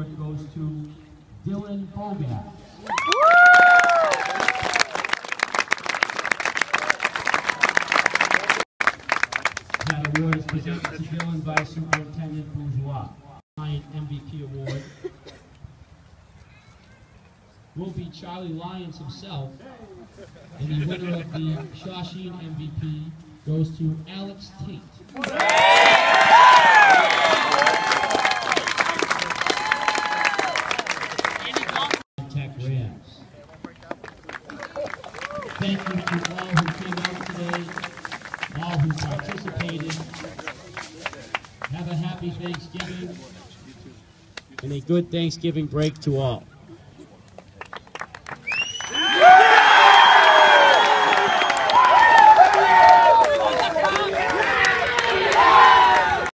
award goes to Dylan Bogat. That award is presented to Dylan by Superintendent Bourgeois. MVP award will be Charlie Lyons himself, and the winner of the Shawsheen MVP goes to Alex Tate. Tech Rams. Thank you to all who came out today, all who participated. Have a happy Thanksgiving and a good Thanksgiving break to all.